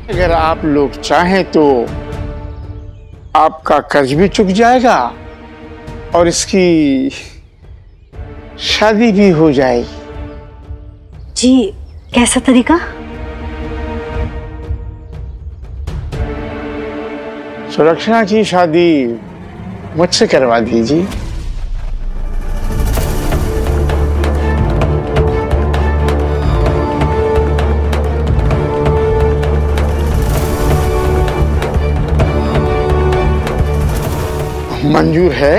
अगर आप लोग चाहें तो आपका कर्ज भी चुक जाएगा और इसकी शादी भी हो जाएगी। जी, कैसा तरीका? सुलक्षणा की शादी मुझसे करवा दीजिए। मंजूर है?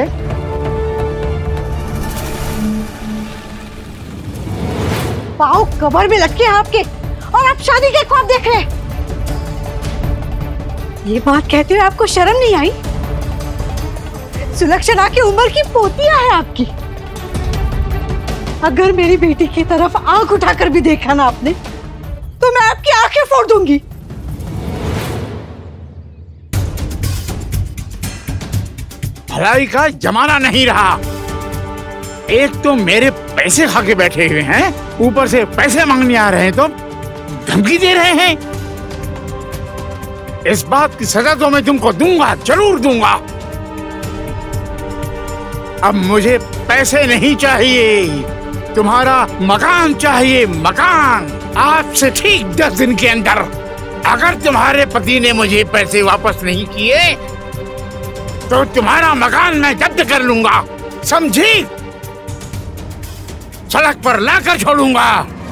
पाँव कमर में लटके हैं आपके और आप शादी के ख्वाब देख रहे हैं। ये बात कहते हुए आपको शर्म नहीं आई? सुलक्षणा की उम्र की पोतियां है आपकी। अगर मेरी बेटी की तरफ आंख उठाकर भी देखा ना आपने तो मैं आपकी आंखें फोड़ दूंगी। भलाई का जमाना नहीं रहा। एक तो मेरे पैसे खा के बैठे हुए हैं, ऊपर से पैसे मांगने आ रहे हैं तो धमकी दे रहे हैं। इस बात की सजा तो मैं तुमको दूंगा, जरूर दूंगा। अब मुझे पैसे नहीं चाहिए, तुम्हारा मकान चाहिए, मकान। आज से ठीक 10 दिन के अंदर अगर तुम्हारे पति ने मुझे पैसे वापस नहीं किए तो तुम्हारा मकान मैं जब्त कर लूंगा, समझी? सड़क पर लाकर छोड़ूंगा।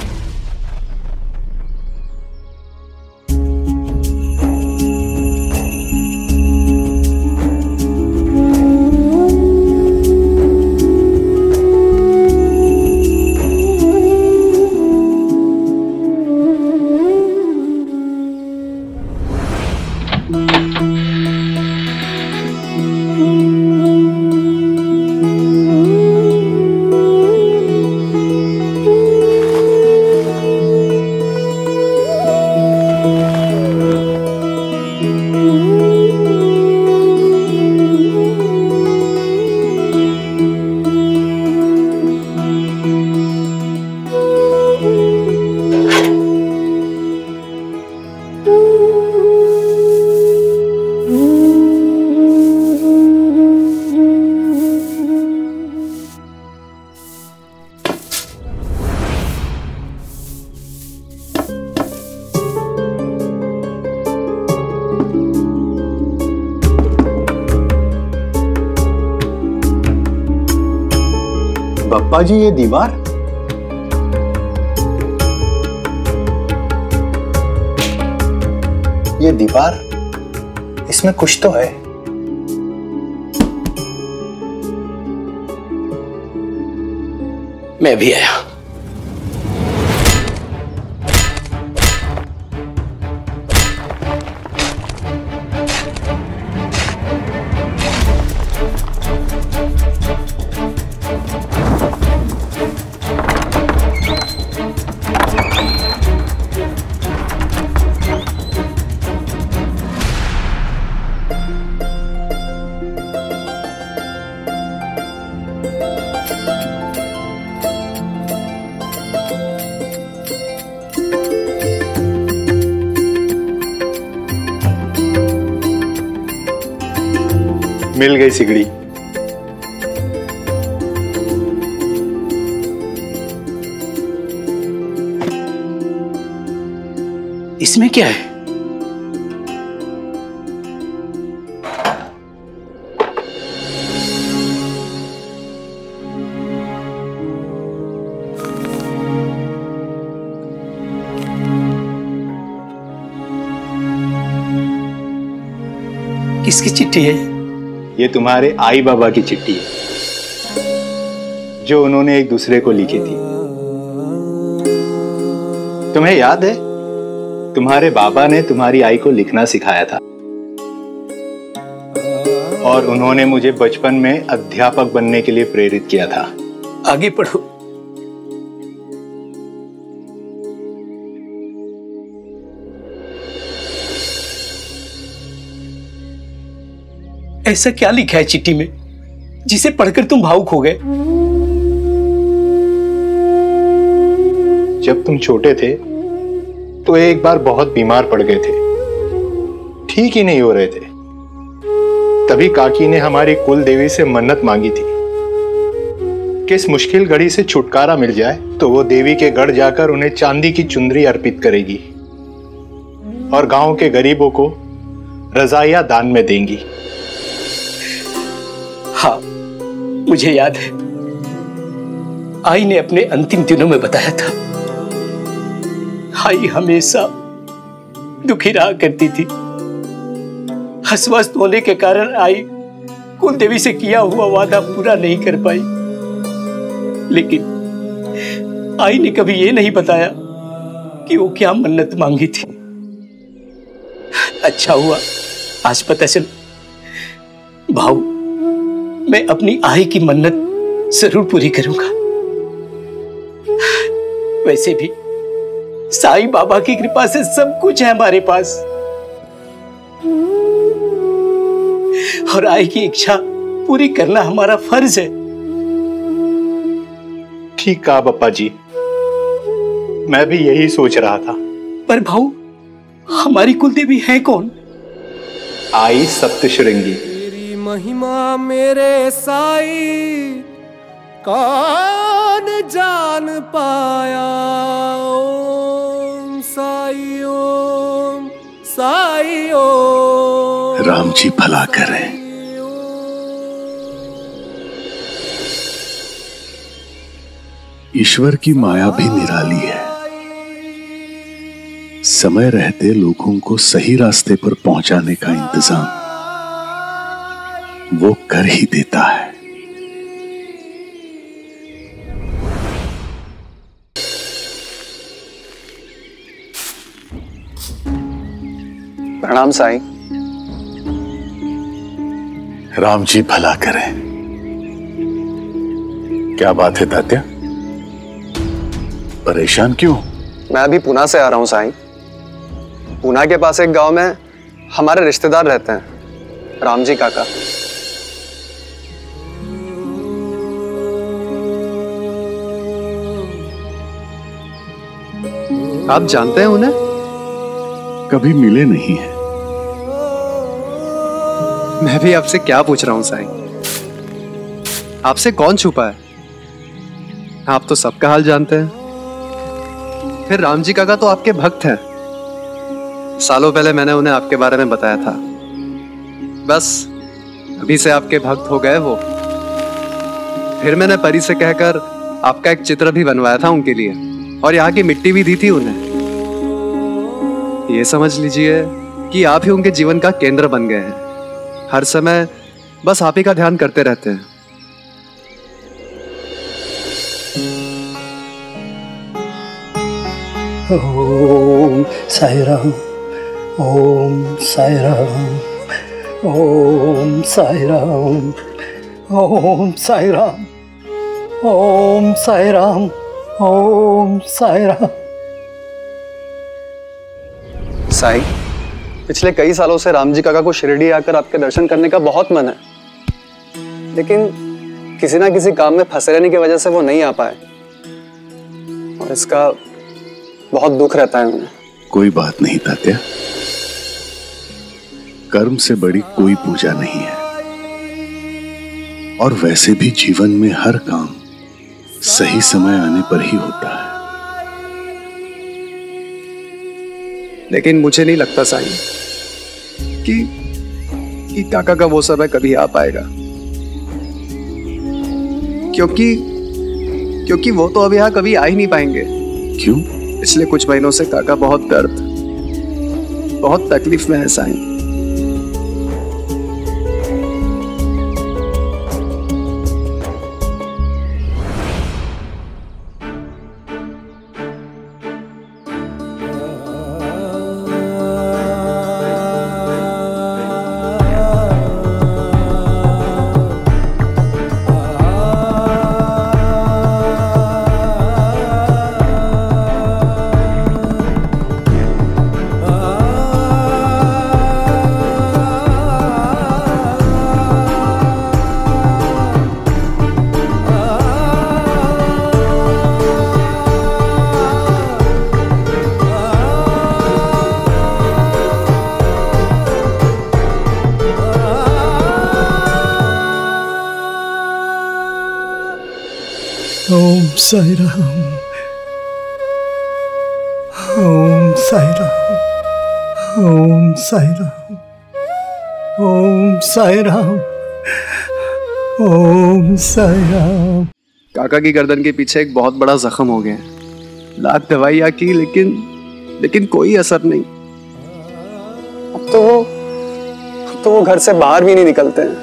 बप्पा जी, ये दीवार? ये दीवार, इसमें कुछ तो है। मैं भी आया। मिल गई सिगड़ी। इसमें क्या है? किसकी चिट्ठी है? ये तुम्हारे आई बाबा की चिट्ठी है, जो उन्होंने एक दूसरे को लिखी थी। तुम्हें याद है, तुम्हारे बाबा ने तुम्हारी आई को लिखना सिखाया था और उन्होंने मुझे बचपन में अध्यापक बनने के लिए प्रेरित किया था। आगे पढ़ो। ऐसा क्या लिखा है चिट्ठी में जिसे पढ़कर तुम भावुक हो गए? जब तुम छोटे थे तो एक बार बहुत बीमार पड़ गए थे। ठीक ही नहीं हो रहे थे। तभी काकी ने हमारी कुल देवी से मन्नत मांगी थी कि इस मुश्किल घड़ी से छुटकारा मिल जाए तो वो देवी के गढ़ जाकर उन्हें चांदी की चुंदरी अर्पित करेगी और गांव के गरीबों को रजाइयां दान में देंगी। हाँ, मुझे याद है, आई ने अपने अंतिम दिनों में बताया था। आई हमेशा दुखी रहा करती थी। अस्वस्थ होने के कारण आई कुल देवी से किया हुआ वादा पूरा नहीं कर पाई। लेकिन आई ने कभी ये नहीं बताया कि वो क्या मन्नत मांगी थी। अच्छा हुआ आज पता चल। भाऊ, मैं अपनी आई की मन्नत जरूर पूरी करूंगा। वैसे भी साईं बाबा की कृपा से सब कुछ है हमारे पास, और आई की इच्छा पूरी करना हमारा फर्ज है। ठीक कहा बप्पा जी, मैं भी यही सोच रहा था। पर भाऊ, हमारी कुलदेवी है कौन? आई सप्तश्रृंगी। तेरी महिमा मेरे साई कौन जान पाया। ओम साई ओम साई ओम। राम जी भला करें। ईश्वर की माया भी निराली है। समय रहते लोगों को सही रास्ते पर पहुंचाने का इंतजाम वो कर ही देता है। प्रणाम साईं। राम जी भला करें। क्या बात है तात्या, परेशान क्यों? मैं अभी पुणे से आ रहा हूँ साईं। पुणे के पास एक गांव में हमारे रिश्तेदार रहते हैं, राम जी काका। आप जानते हैं उन्हें? कभी मिले नहीं है। मैं भी आपसे क्या पूछ रहा हूँ साईं, आपसे कौन छुपा है? आप तो सबका हाल जानते हैं। फिर राम जी काका तो आपके भक्त हैं। सालों पहले मैंने उन्हें आपके बारे में बताया था। बस अभी से आपके भक्त हो गए वो। फिर मैंने परी से कहकर आपका एक चित्र भी बनवाया था उनके लिए, और यहाँ की मिट्टी भी दी थी उन्हें। ये समझ लीजिए कि आप ही उनके जीवन का केंद्र बन गए हैं। हर समय बस आप ही का ध्यान करते रहते हैं। ओम साई राम, ओम साई राम, ओम साई राम, ओम साई राम, ओम साई राम, ओम साई राम। साईं, पिछले कई सालों से राम जी काका को शिरडी आकर आपके दर्शन करने का बहुत मन है, लेकिन किसी ना किसी काम में फंसे रहने की वजह से वो नहीं आ पाए, और इसका बहुत दुख रहता है उन्हें। कोई बात नहीं तात्या, कर्म से बड़ी कोई पूजा नहीं है। और वैसे भी जीवन में हर काम सही समय आने पर ही होता है। लेकिन मुझे नहीं लगता साईं कि काका का वो समय कभी आ पाएगा, क्योंकि वो तो अब यहाँ कभी आ ही नहीं पाएंगे। क्यों? पिछले कुछ महीनों से काका बहुत दर्द, बहुत तकलीफ में है साईं। साई राम, ओम साई राम, ओम साई राम, ओम साई राम, ओम साई राम। काका की गर्दन के पीछे एक बहुत बड़ा जख्म हो गया है। लाख दवाइयाँ की लेकिन कोई असर नहीं। अब तो वो घर से बाहर भी नहीं निकलते हैं।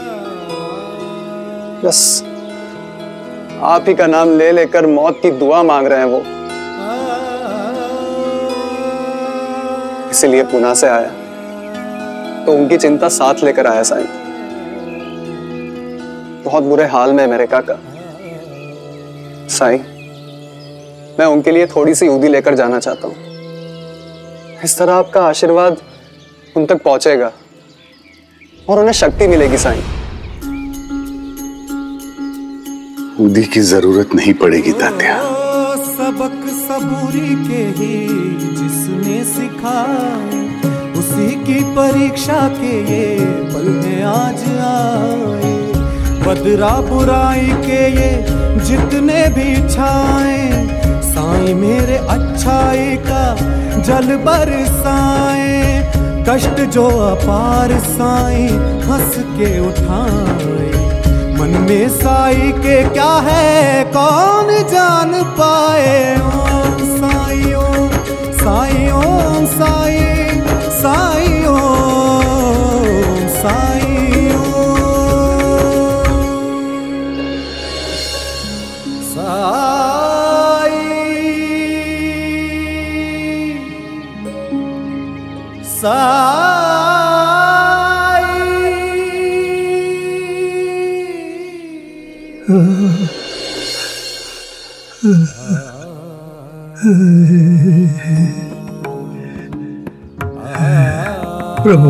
बस आप ही का नाम ले लेकर मौत की दुआ मांग रहे हैं वो। इसीलिए पुणे से आया, तो उनकी चिंता साथ लेकर आया साईं। बहुत बुरे हाल में मेरे काका। साईं, मैं उनके लिए थोड़ी सी ऊदी लेकर जाना चाहता हूं। इस तरह आपका आशीर्वाद उन तक पहुंचेगा और उन्हें शक्ति मिलेगी साईं। ऊदी की जरूरत नहीं पड़ेगी तात्या। सबक सबूरी के ही जिसने सिखाए, उसी की परीक्षा के ये पल में आज आए। बदरा बुराई के ये जितने भी छाए, साईं मेरे अच्छाई का जल बरसाए। कष्ट जो अपार साईं हंस के उठाए। मन में साई के क्या है कौन जान पाए। ओम साई ओम साई ओम साई साई ओम साई ओम साई साई। प्रभु,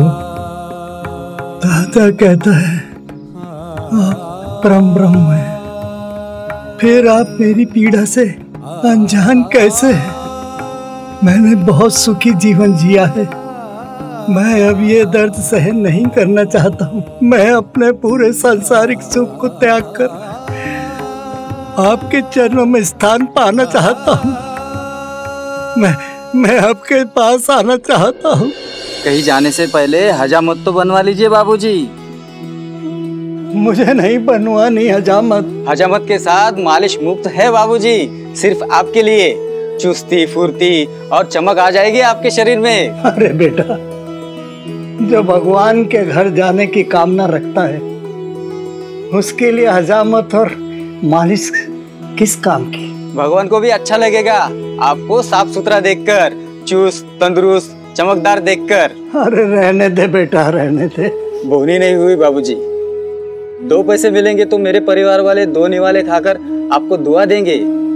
दादा कहता है आप परम ब्रह्म हैं, फिर आप मेरी पीड़ा से अनजान कैसे हैं? मैंने बहुत सुखी जीवन जिया है। मैं अब ये दर्द सहन नहीं करना चाहता हूँ। मैं अपने पूरे सांसारिक सुख को त्याग कर आपके चरणों में स्थान पाना चाहता हूँ। मैं आपके पास आना चाहता हूँ। कहीं जाने से पहले हजामत तो बनवा लीजिए बाबूजी। मुझे नहीं बनवानी हजामत। हजामत के साथ मालिश मुफ्त है बाबूजी, सिर्फ आपके लिए। चुस्ती फुर्ती और चमक आ जाएगी आपके शरीर में। अरे बेटा, जो भगवान के घर जाने की कामना रखता है उसके लिए हजामत और मालिश किस काम की? भगवान को भी अच्छा लगेगा आपको साफ सुथरा देखकर, चुस्त तंदुरुस्त चमकदार देखकर। अरे रहने दे बेटा, रहने दे। बोनी नहीं हुई बाबूजी। 2 पैसे मिलेंगे तो मेरे परिवार वाले 2 निवाले खाकर आपको दुआ देंगे।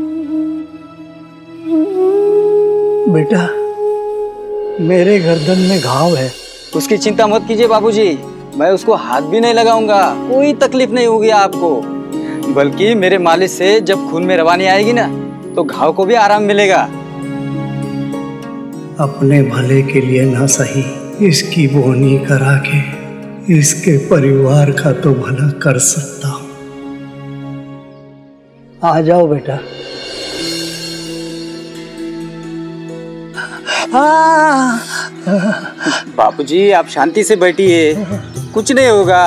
बेटा, मेरे गर्दन में घाव है। उसकी चिंता मत कीजिए बाबूजी, मैं उसको हाथ भी नहीं लगाऊंगा। कोई तकलीफ नहीं होगी आपको। बल्कि मेरे मालिश से जब खून में रवानी आएगी ना, तो घाव को भी आराम मिलेगा। अपने भले के लिए ना सही, इसकी बोनी करा के इसके परिवार का तो भला कर सकता हूँ। आ जाओ बेटा। बापूजी आप शांति से बैठिए, कुछ नहीं होगा।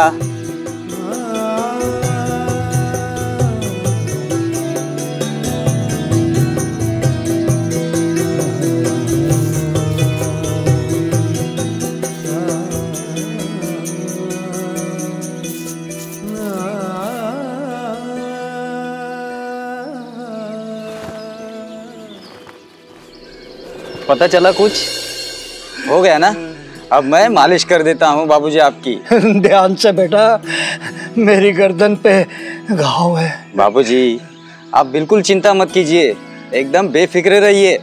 पता चला कुछ हो गया ना? अब मैं मालिश कर देता हूँ बाबूजी आपकी। ध्यान से बेटा, मेरी गर्दन पे घाव है। बाबूजी आप बिल्कुल चिंता मत कीजिए, एकदम बेफिक्र रहिए।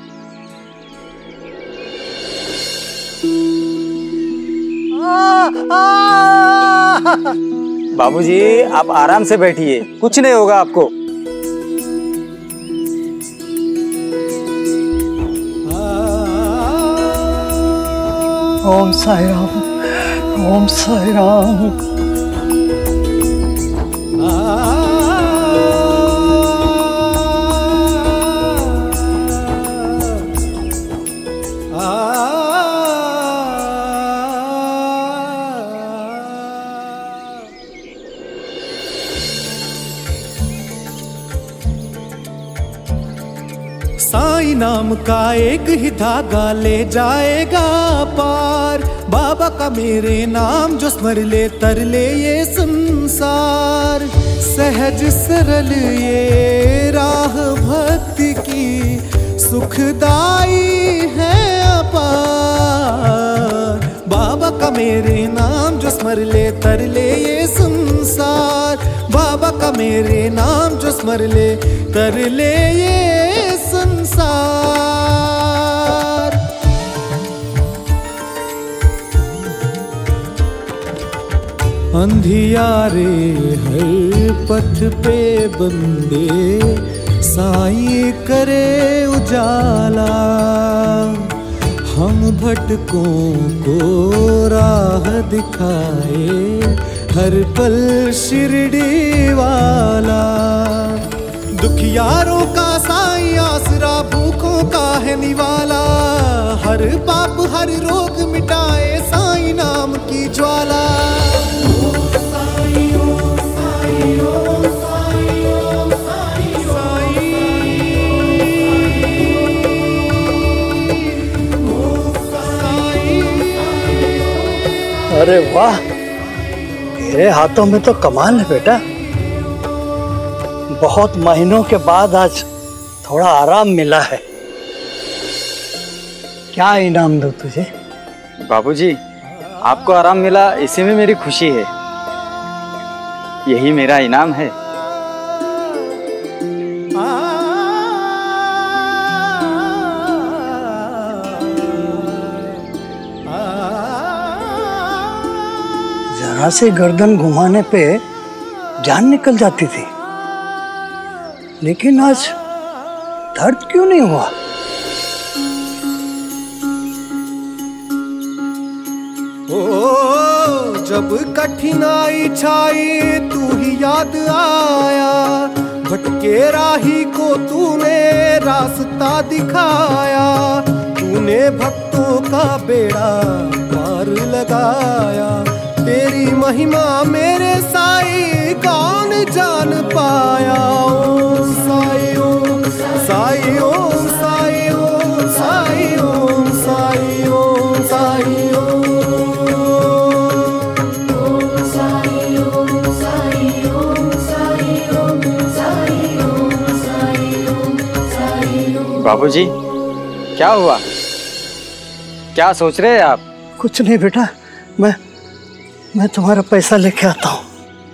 बाबूजी आप आराम से बैठिए, कुछ नहीं होगा आपको। ओम साई राम, ओम साई राम। नाम का एक ही धागा ले जाएगा पार। बाबा का मेरे नाम जो स्मर ले तर ले ये संसार। सहज सरल ये राह भक्ति की सुखदाई है अपार। बाबा का मेरे नाम जो स्मर ले तर ले ये संसार। बाबा का मेरे नाम जो स्मर ले तर ले ये संसार। अंधियारे हर पथ पे बंदे साई करे उजाला। हम भटकों को राह दिखाए हर पल शिरडी वाला। दुखियारों का साईं आसरा भूखों का है निवाला। हर पाप हर रोग मिटाए साईं नाम की ज्वाला। अरे वाह, तेरे हाथों में तो कमाल है बेटा। बहुत महीनों के बाद आज थोड़ा आराम मिला है। क्या इनाम दूं तुझे? बाबूजी, आपको आराम मिला इसी में मेरी खुशी है। यही मेरा इनाम है। जरा से गर्दन घुमाने पे जान निकल जाती थी, लेकिन आज दर्द क्यों नहीं हुआ? ओ जब कठिनाई छाई तू ही याद आया। भटके राही को तूने रास्ता दिखाया। तूने भक्तों का बेड़ा पार लगाया। तेरी महिमा मेरे साई कौन जान पाया। ओम साई ओम साई ओम साई ओम साई ओम साई ओम साई ओम साई ओम साई ओम साई ओम साई ओम साई ओम साई ओम। बाबूजी, क्या हुआ? क्या सोच रहे हैं आप? कुछ नहीं बेटा, मैं तुम्हारा पैसा लेके आता हूँ।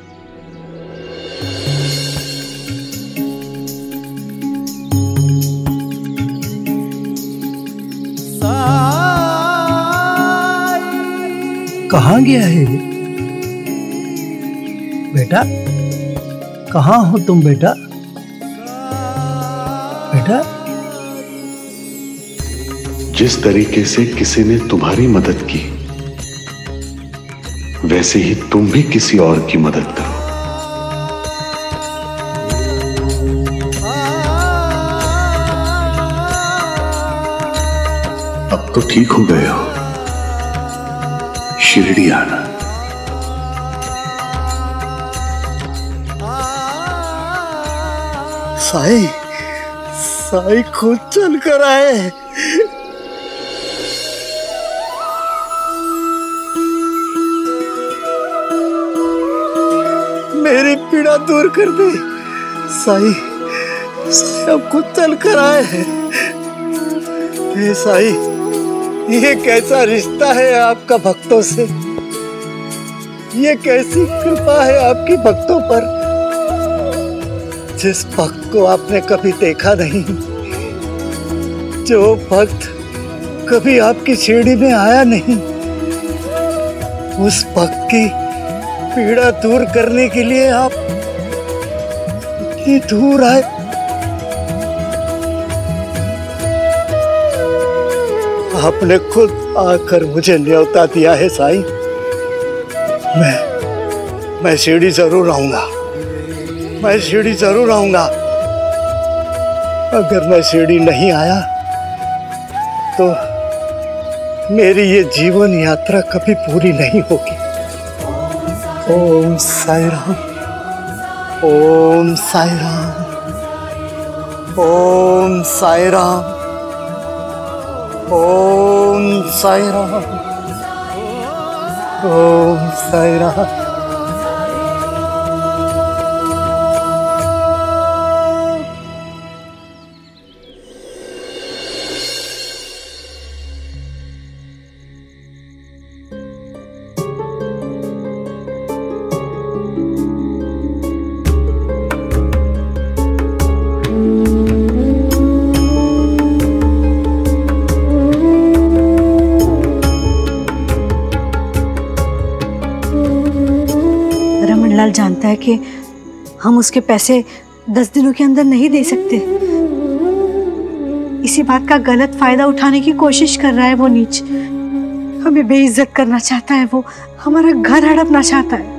कहाँ गया है बेटा? कहाँ हो तुम बेटा? बेटा, जिस तरीके से किसी ने तुम्हारी मदद की, वैसे ही तुम भी किसी और की मदद करो। अब तो ठीक हो गए हो, शिरडी आना। साई खुद चल कर आए। मेरी पीड़ा दूर कर दे साई अब खुद चल कर आए हैं। हे साई, ये कैसा रिश्ता है आपका भक्तों से? ये कैसी कृपा है आपकी भक्तों पर? जिस भक्त को आपने कभी देखा नहीं, जो भक्त कभी आपकी शिरडी में आया नहीं, उस भक्त की पीड़ा दूर करने के लिए आप इतनी दूर आए। आपने खुद आकर मुझे न्योता दिया है साईं। मैं शिरडी जरूर आऊंगा। मैं शिरडी जरूर आऊंगा। अगर मैं शिरडी नहीं आया तो मेरी ये जीवन यात्रा कभी पूरी नहीं होगी। ओम साई राम, ओम साई राम, ओम साई राम, ओम साई राम, ओम साई राम। रमनलाल जानता है कि हम उसके पैसे 10 दिनों के अंदर नहीं दे सकते। इसी बात का गलत फायदा उठाने की कोशिश कर रहा है वो नीच। हमें बेइज्जत करना चाहता है, वो हमारा घर हड़पना चाहता है।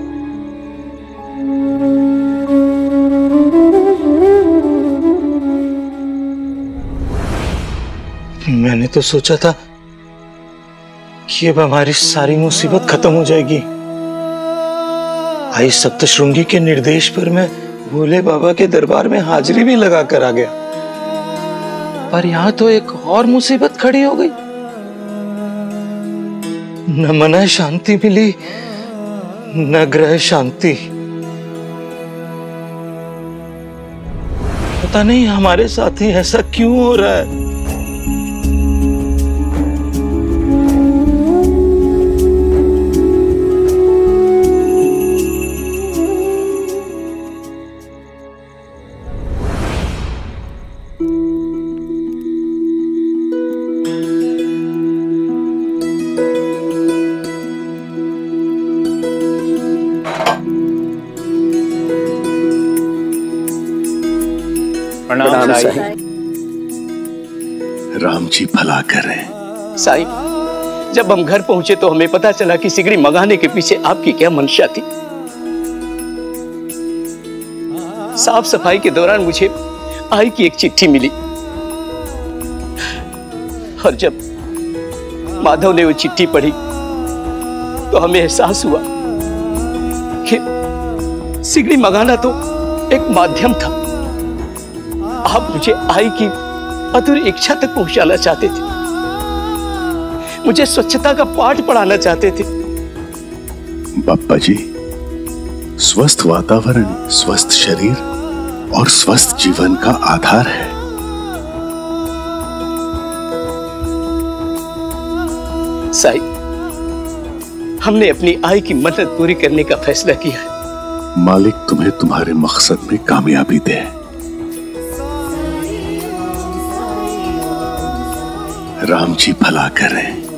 मैंने तो सोचा था कि अब हमारी सारी मुसीबत खत्म हो जाएगी। आई सप्तश्रृंगी के निर्देश पर मैं भोले बाबा के दरबार में हाजिरी भी लगा कर आ गया, पर यहाँ तो एक और मुसीबत खड़ी हो गई। न मन शांति मिली, न ग्रह शांति। पता नहीं हमारे साथ ही ऐसा क्यों हो रहा है। प्रणाम साई। राम जी भला करें। साई, जब हम घर पहुंचे तो हमें पता चला कि सिगड़ी मंगाने के पीछे आपकी क्या मंशा थी। साफ सफाई के दौरान मुझे आई की एक चिट्ठी मिली और जब माधव ने वो चिट्ठी पढ़ी तो हमें एहसास हुआ कि सिगड़ी मंगाना तो एक माध्यम था। आप मुझे आई की अधूरी इच्छा तक पहुंचाना चाहते थे, मुझे स्वच्छता का पाठ पढ़ाना चाहते थे। बापा जी, स्वस्थ वातावरण, स्वस्थ शरीर और स्वस्थ जीवन का आधार है। साई, हमने अपनी आई की मन्नत पूरी करने का फैसला किया है। मालिक तुम्हें तुम्हारे मकसद में कामयाबी दे। राम जी भला करें।